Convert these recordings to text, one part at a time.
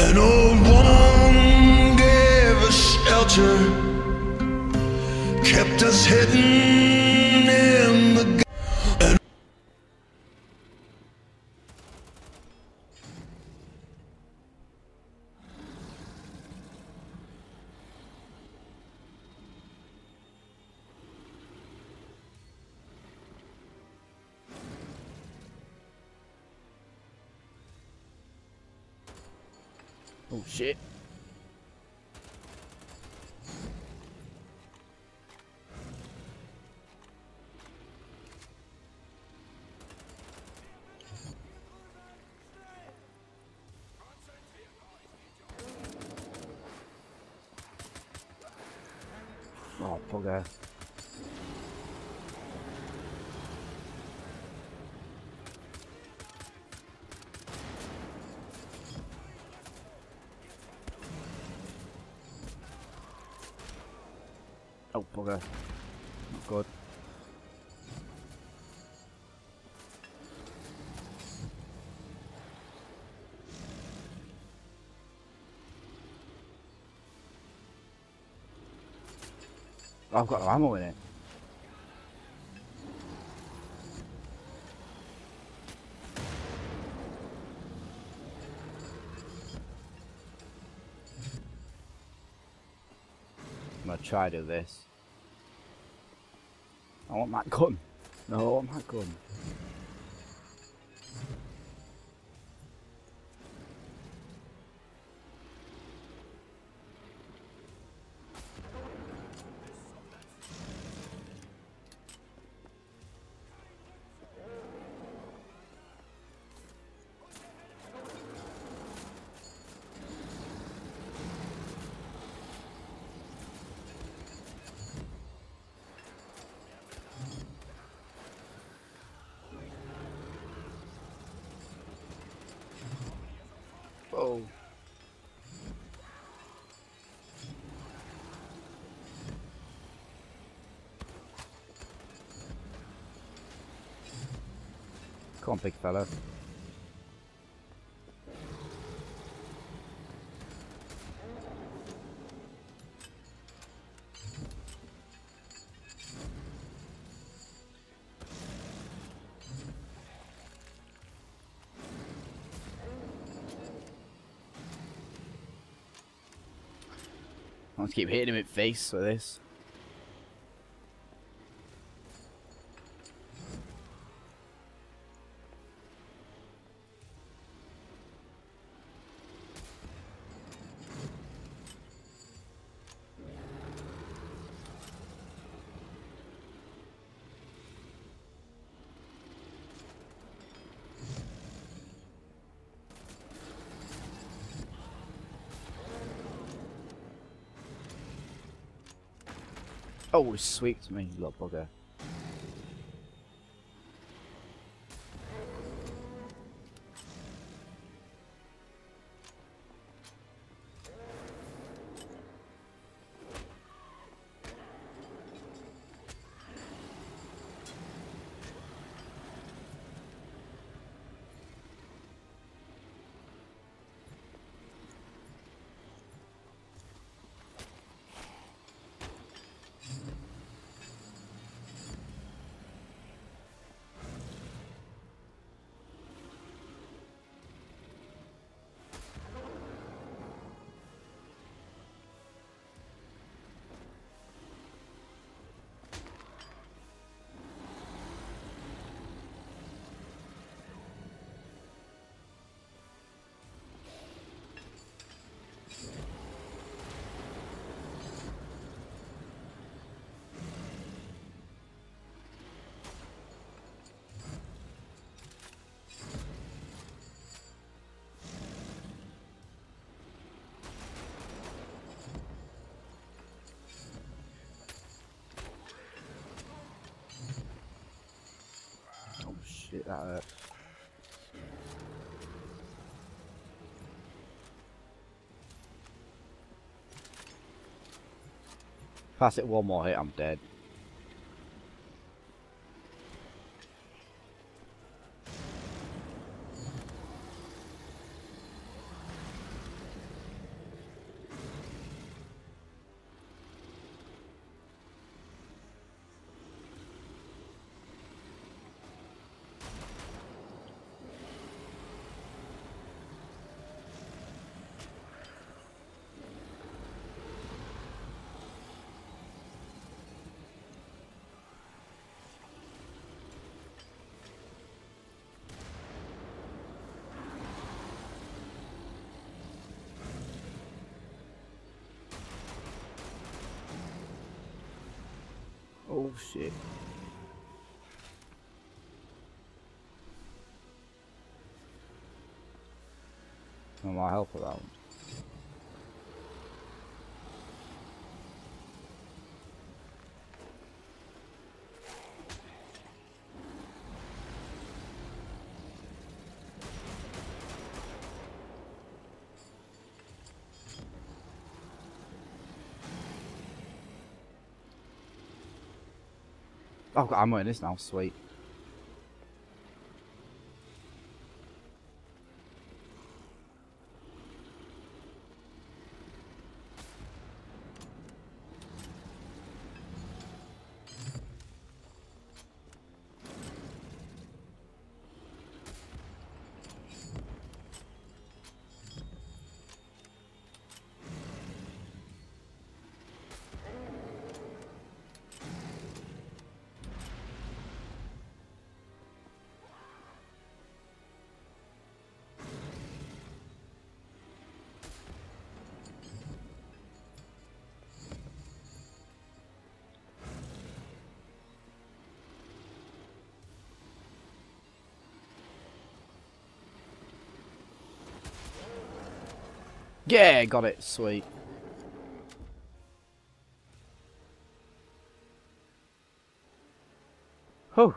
An old woman gave us shelter, kept us hidden in the Oh shit. Oh, bugger. Oh, bugger. Not good. I've got no ammo in it. I'm gonna try to do this. I want that gun. No, I want that gun. Oh. Come on, big fella. I want to keep hitting him in the face with this. Oh, it's sweet to me, you little bugger. Oh shit, that hurt. Pass it one more hit, I'm dead. Oh shit. No more help around. Oh, I've got ammo in this now, sweet. Yeah, got it, sweet. Whew.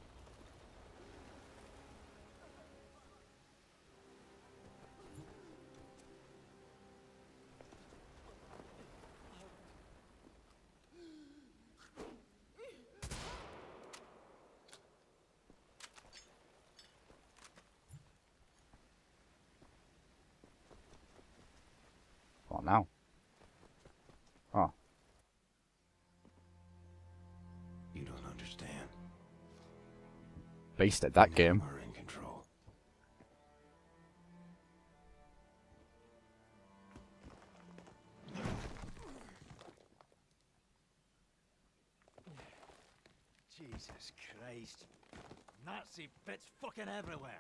What now? Oh. You don't understand. Beast at that game. We're in control. Jesus Christ. Nazi bits fucking everywhere.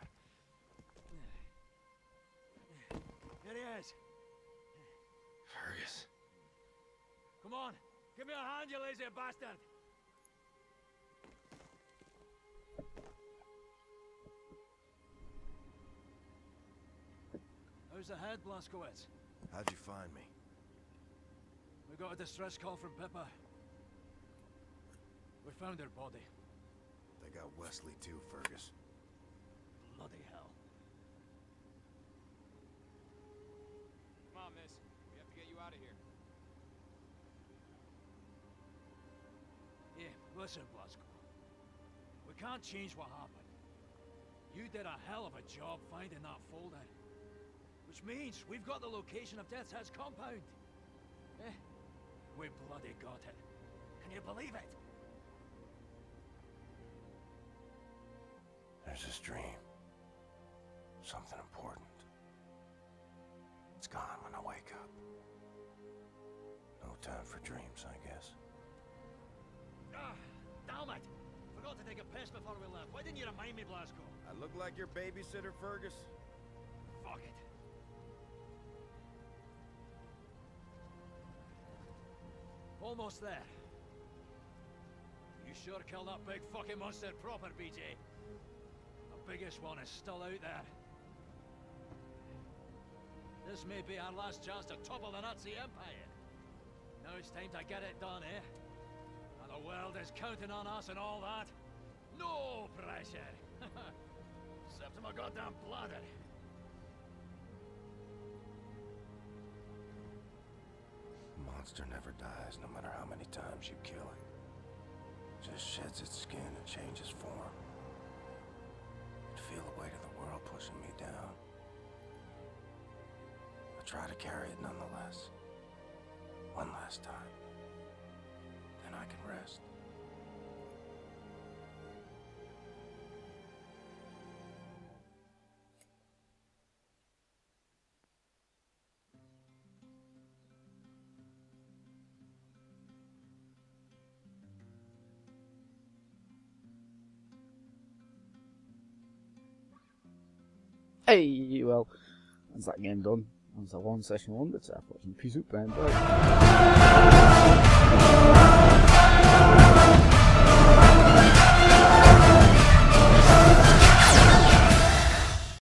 Here he is. Fergus. Come on, give me a hand, you lazy bastard. How's the head, Blazkowicz? How'd you find me? We got a distress call from Pippa. We found her body. They got Wesley too, Fergus. Bloody hell. Come on, miss. We have to get you out of here. Yeah, listen, Blazko. We can't change what happened. You did a hell of a job finding that folder. Which means we've got the location of Death's Head's compound. Eh? We bloody got it. Can you believe it? There's this dream. Something important. It's gone when I wake up. No time for dreams, I guess. Ah, damn it! Forgot to take a piss before we left. Why didn't you remind me, Blazko? I look like your babysitter, Fergus? Fuck it. Almost there. You sure killed that big fucking monster proper, BJ. The biggest one is still out there. This may be our last chance to topple the Nazi Empire. Now it's time to get it done, eh? And the world is counting on us and all that. No pressure. Except for my goddamn bladder. Monster never dies, no matter how many times you kill it. Just sheds its skin and changes form. I'd feel the weight of the world pushing me down. I try to carry it nonetheless. One last time. Then I can rest. Hey, well, that's that game done. That's a one session one, but watching. Peace out, bye.